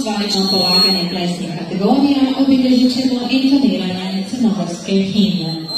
zvanično polaganje plesnih kategorija obilježit ćemo intoniranje crnogorske himne.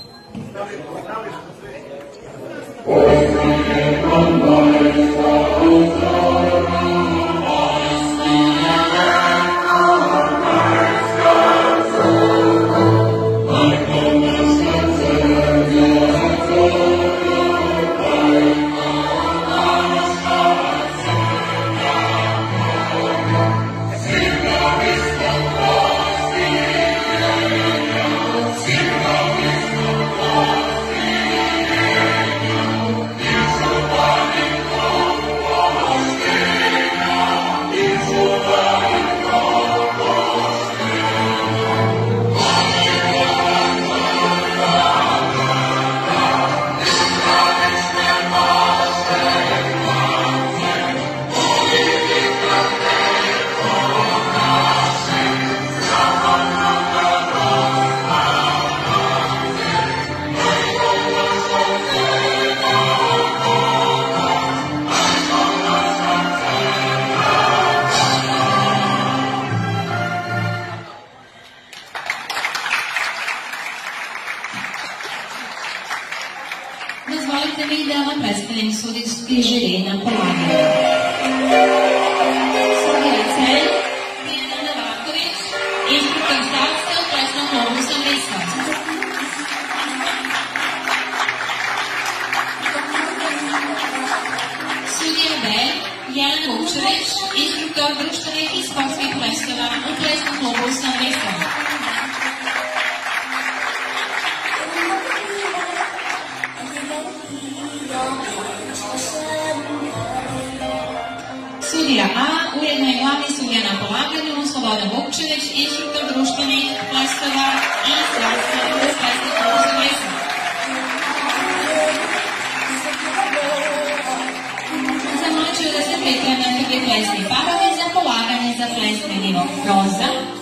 Dozvolite mi da vam predstavim sudijski žiri na polaganju. Sudija C. Dijana Novaković, instruktor sastav plesnog klubu Samrisa. Sudija B. Jelena Vukčević, instruktor društvenih i sportskih plesova u plesnom klubu Samrisa. Sudija A, ujedno je glavni sudija na polaganju, Slobodan Vukčević, instruktor društvenih plesova i sportskih plesnih klubu Samrisa. Zamlačuju da se pripreme prvi plesni parovi za polaganje za plesni nivo roza.